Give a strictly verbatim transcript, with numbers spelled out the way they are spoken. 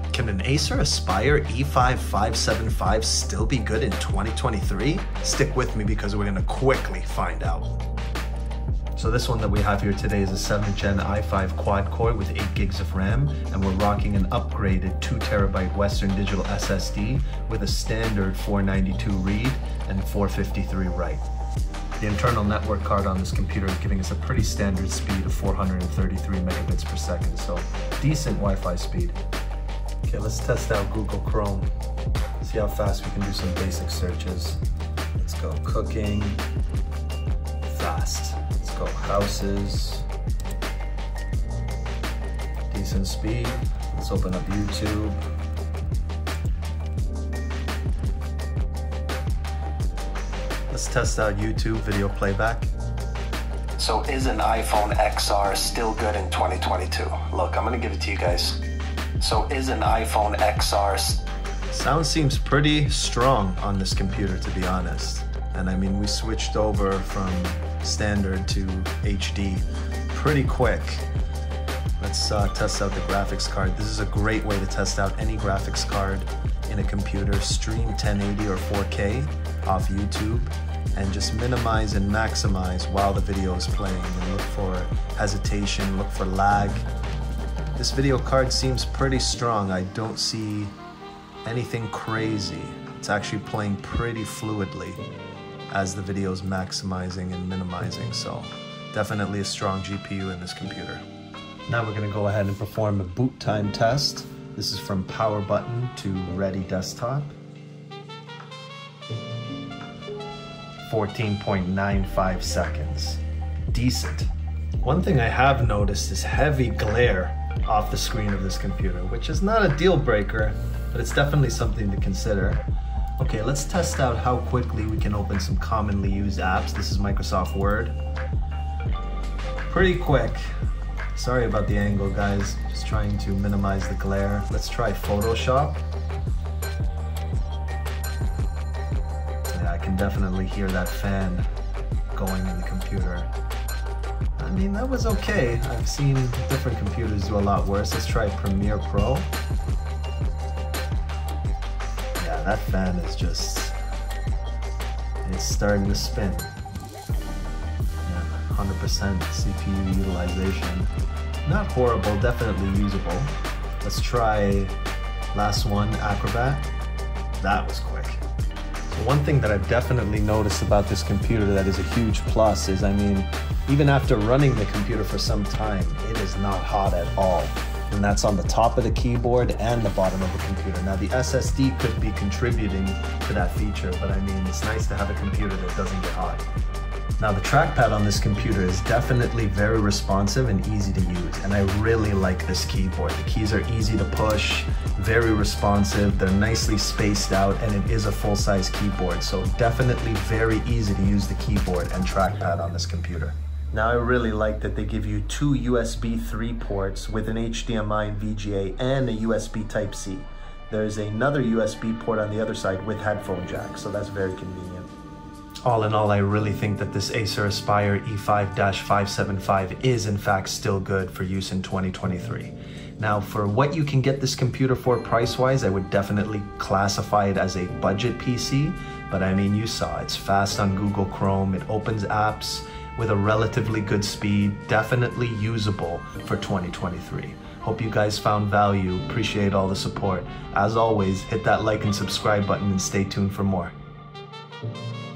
Can an Acer Aspire E five five seven five still be good in twenty twenty-three? Stick with me because we're gonna quickly find out. So this one that we have here today is a seventh gen i five quad core with eight gigs of RAM, and we're rocking an upgraded two terabyte Western Digital S S D with a standard four ninety-two read and four fifty-three write. The internal network card on this computer is giving us a pretty standard speed of four hundred thirty-three megabits per second, so decent Wi-Fi speed. Okay, let's test out Google Chrome. See how fast we can do some basic searches. Let's go cooking, fast. Let's go houses, decent speed. Let's open up YouTube. Let's test out YouTube video playback. So is an iPhone X R still good in twenty twenty-two? Look, I'm gonna give it to you guys. So is an iPhone X R... Sound seems pretty strong on this computer, to be honest. And I mean, we switched over from standard to H D pretty quick. Let's uh, test out the graphics card. This is a great way to test out any graphics card in a computer. Stream ten eighty or four K off YouTube and just minimize and maximize while the video is playing, and look for hesitation, look for lag. This video card seems pretty strong. I don't see anything crazy. It's actually playing pretty fluidly as the video is maximizing and minimizing, so definitely a strong G P U in this computer. Now we're gonna go ahead and perform a boot time test. This is from power button to ready desktop. fourteen point nine five seconds. Decent. One thing I have noticed is heavy glare off the screen of this computer, which is not a deal breaker, but it's definitely something to consider. Okay, let's test out how quickly we can open some commonly used apps. This is Microsoft Word. Pretty quick. Sorry about the angle, guys. Just trying to minimize the glare. Let's try Photoshop. Yeah, I can definitely hear that fan going in the computer. I mean, that was okay. I've seen different computers do a lot worse. Let's try Premiere Pro. Yeah, that fan is just, it's starting to spin. Yeah, one hundred percent C P U utilization. Not horrible, definitely usable. Let's try last one, Acrobat. That was quick. So one thing that I've definitely noticed about this computer that is a huge plus is, I mean, even after running the computer for some time, it is not hot at all. And that's on the top of the keyboard and the bottom of the computer. Now the S S D could be contributing to that feature, but I mean, it's nice to have a computer that doesn't get hot. Now the trackpad on this computer is definitely very responsive and easy to use, and I really like this keyboard. The keys are easy to push, very responsive, they're nicely spaced out, and it is a full-size keyboard, so definitely very easy to use the keyboard and trackpad on this computer. Now I really like that they give you two U S B three ports with an H D M I and V G A and a U S B Type C. There's another U S B port on the other side with headphone jack, so that's very convenient. All in all, I really think that this Acer Aspire E five five seven five is in fact still good for use in twenty twenty-three. Now, for what you can get this computer for price-wise, I would definitely classify it as a budget P C, but I mean, you saw, it's fast on Google Chrome, it opens apps with a relatively good speed, definitely usable for twenty twenty-three. Hope you guys found value, appreciate all the support. As always, hit that like and subscribe button and stay tuned for more.